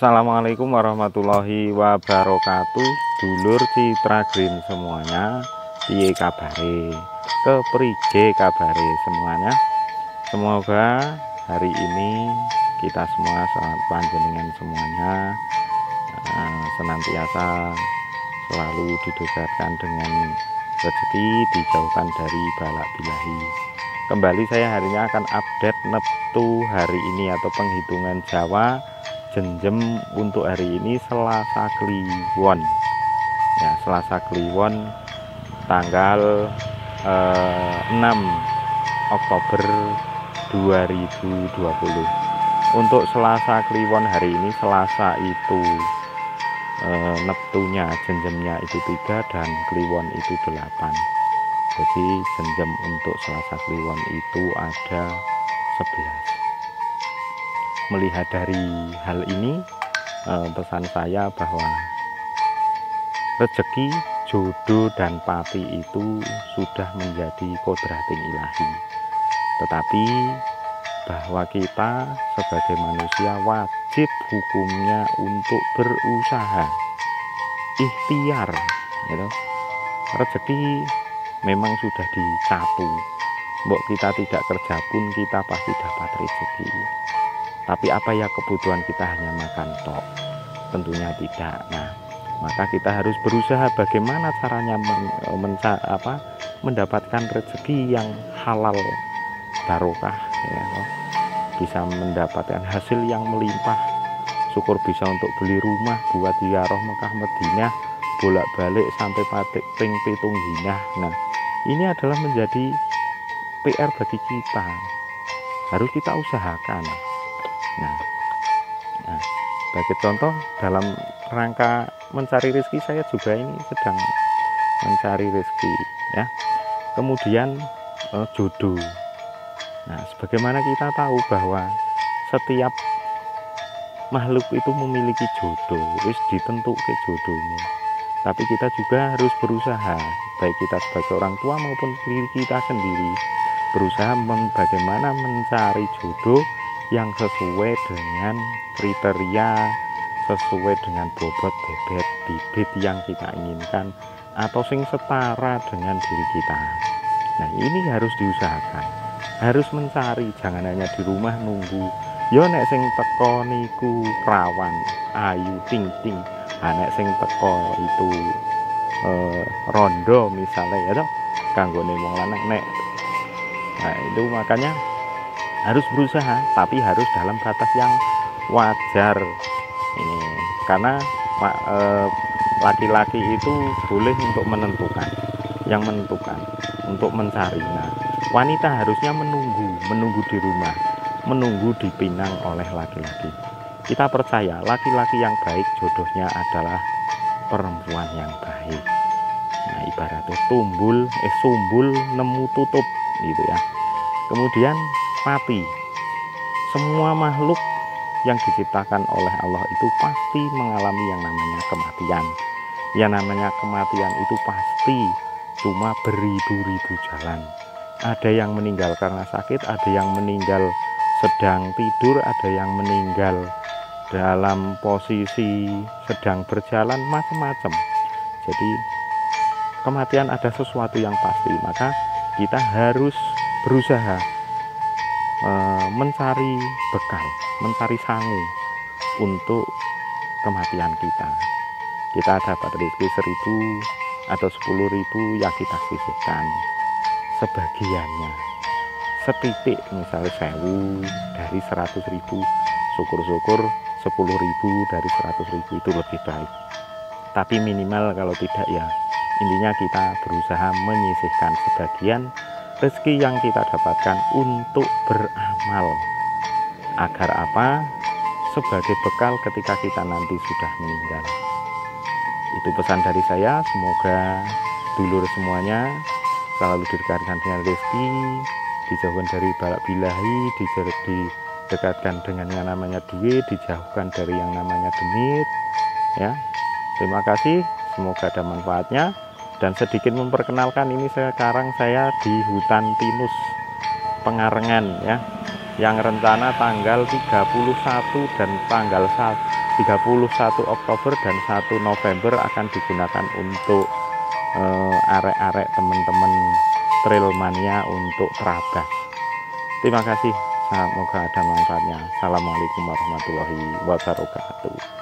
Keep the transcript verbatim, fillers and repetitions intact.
Assalamualaikum warahmatullahi wabarakatuh. Dulur Citra Green semuanya, piye kabare, keprije kabare semuanya. Semoga hari ini kita semua sangat panjenengan semuanya eh, senantiasa selalu didekatkan dengan rezeki, dijauhkan dari balak bilahi. Kembali saya hari ini akan update neptu hari ini atau penghitungan Jawa Jenjem untuk hari ini Selasa Kliwon ya, Selasa Kliwon tanggal eh, enam Oktober dua ribu dua puluh. Untuk Selasa Kliwon hari ini, Selasa itu eh, neptunya jenjemnya itu tiga dan Kliwon itu delapan. Jadi jenjem untuk Selasa Kliwon itu ada sebelas. Melihat dari hal ini, eh, pesan saya bahwa rezeki, jodoh, dan pati itu sudah menjadi kodrating ilahi. Tetapi bahwa kita sebagai manusia wajib hukumnya untuk berusaha, ikhtiar. Gitu. Rezeki memang sudah dicapu. Mbok kita tidak kerja pun kita pasti dapat rezeki. Tapi apa ya kebutuhan kita hanya makan tok? Tentunya tidak. Nah, maka kita harus berusaha bagaimana caranya men, menca, apa, mendapatkan rezeki yang halal barokah, ya, bisa mendapatkan hasil yang melimpah. Syukur bisa untuk beli rumah buat ziarah Mekah Madinah, bolak-balik sampai patik ping pitung hinah. Nah, ini adalah menjadi P R bagi kita. Harus kita usahakan. Nah, nah, sebagai contoh dalam rangka mencari rezeki, saya juga ini sedang mencari rezeki, ya. Kemudian eh, jodoh. Nah, sebagaimana kita tahu bahwa setiap makhluk itu memiliki jodoh, wis ditentukan jodohnya. Tapi kita juga harus berusaha, baik kita sebagai orang tua maupun diri kita sendiri, berusaha men bagaimana mencari jodoh yang sesuai dengan kriteria, sesuai dengan bobot bebet bibit yang kita inginkan, atau sing setara dengan diri kita. Nah, ini harus diusahakan, harus mencari, jangan hanya di rumah nunggu yo nek sing teko niku perawan ayu ting ting, nah, nek sing teko itu eh, rondo misalnya ya toh, kanggone wong lanang nek. Nah, itu makanya harus berusaha, tapi harus dalam batas yang wajar ini, karena laki-laki itu boleh untuk menentukan, yang menentukan untuk mencari. Nah, wanita harusnya menunggu menunggu di rumah, menunggu dipinang oleh laki-laki. Kita percaya laki-laki yang baik jodohnya adalah perempuan yang baik. Nah, ibaratnya tumbul eh sumbul nemu tutup gitu ya. Kemudian pati, semua makhluk yang diciptakan oleh Allah itu pasti mengalami yang namanya kematian. Yang namanya kematian itu pasti cuma beribu-ribu jalan. Ada yang meninggal karena sakit, ada yang meninggal sedang tidur, ada yang meninggal dalam posisi sedang berjalan, macam-macam. Jadi kematian ada sesuatu yang pasti, maka kita harus berusaha mencari bekal, mencari sangu untuk kematian kita. Kita dapat rezeki seribu atau sepuluh ribu, ya kita sisihkan sebagiannya, setitik misalnya sewu dari seratus ribu, syukur-syukur sepuluh ribu dari seratus ribu itu lebih baik. Tapi minimal kalau tidak ya intinya kita berusaha menyisihkan sebagian rezeki yang kita dapatkan untuk beramal, agar apa? Sebagai bekal ketika kita nanti sudah meninggal. Itu pesan dari saya. Semoga dulur semuanya selalu didekatkan dengan rezeki, dijauhkan dari balak bilahi, didekatkan dengan yang namanya duit, dijauhkan dari yang namanya genit, ya. Terima kasih, semoga ada manfaatnya. Dan sedikit memperkenalkan, ini sekarang saya di hutan pinus Pengarengan ya, yang rencana tanggal tiga puluh satu dan tanggal tiga puluh satu Oktober dan satu November akan digunakan untuk eh, arek-arek teman-teman trail mania untuk terabas. Terima kasih, semoga ada manfaatnya. Assalamualaikum warahmatullahi wabarakatuh.